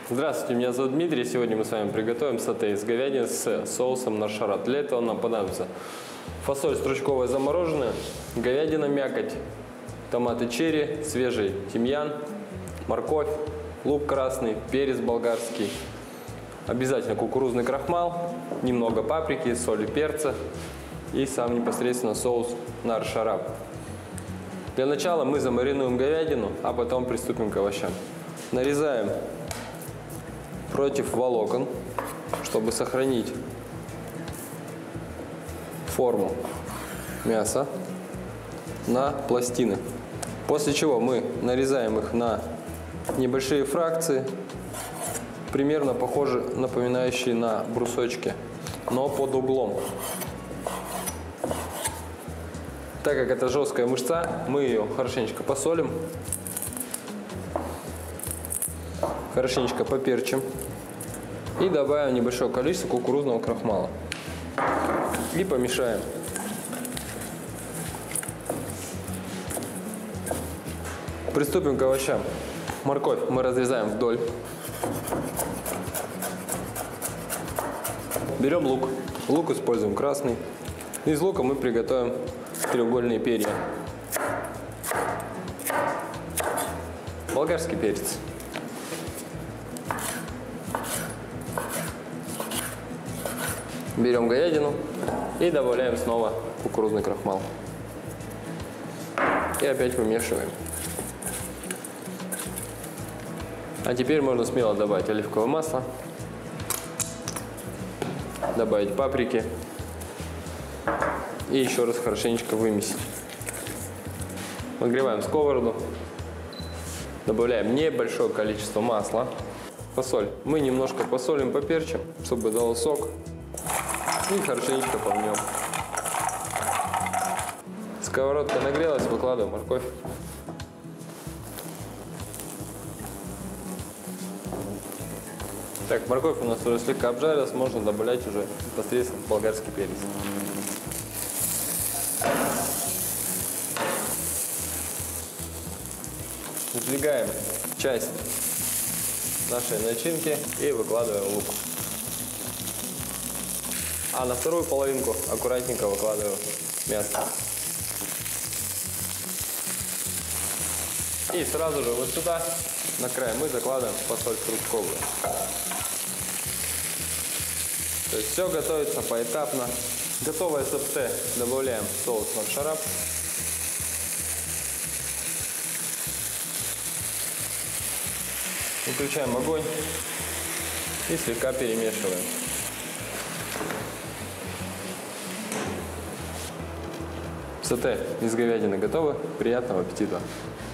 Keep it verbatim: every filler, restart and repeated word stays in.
Здравствуйте, меня зовут Дмитрий. Сегодня мы с вами приготовим сате из говядины с соусом наршарат. Для этого нам понадобится фасоль стручковая замороженная, говядина мякоть, томаты черри, свежий тимьян, морковь, лук красный, перец болгарский, обязательно кукурузный крахмал, немного паприки, соли, перца и сам непосредственно соус наршарат. Для начала мы замаринуем говядину, а потом приступим к овощам. Нарезаем против волокон, чтобы сохранить форму мяса, на пластины. После чего мы нарезаем их на небольшие фракции, примерно похожие, напоминающие на брусочки, но под углом. Так как это жесткая мышца, мы ее хорошенечко посолим, хорошенечко поперчим и добавим небольшое количество кукурузного крахмала и помешаем. Приступим к овощам. Морковь мы разрезаем вдоль. Берем лук. Лук используем красный. Из лука мы приготовим треугольные перья. Болгарский перец. Берем говядину и добавляем снова кукурузный крахмал. И опять вымешиваем. А теперь можно смело добавить оливковое масло, добавить паприки и еще раз хорошенечко вымесить. Нагреваем сковороду, добавляем небольшое количество масла, фасоль. Мы немножко посолим, поперчим, чтобы дало сок, и хорошенечко помнем. Сковородка нагрелась, выкладываем морковь. Так, морковь у нас уже слегка обжарилась, можно добавлять уже непосредственно болгарский перец. Сдвигаем часть нашей начинки и выкладываем лук. А на вторую половинку аккуратненько выкладываем мясо. И сразу же вот сюда, на край, мы закладываем фасоль стручковую. То есть все готовится поэтапно. Готовое сате добавляем соус наршарат. Выключаем огонь и слегка перемешиваем. Сате из говядины готово. Приятного аппетита!